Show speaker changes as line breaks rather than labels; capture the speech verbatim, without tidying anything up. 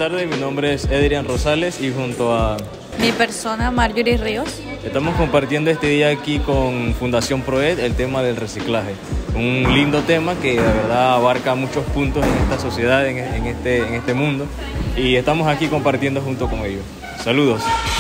tardes, mi nombre es Edrian Rosales y junto a
mi persona Marjorie Ríos
estamos compartiendo este día aquí con Fundación Proed el tema del reciclaje. Un lindo tema que de verdad abarca muchos puntos en esta sociedad, en este, en este mundo, y estamos aquí compartiendo junto con ellos. Saludos.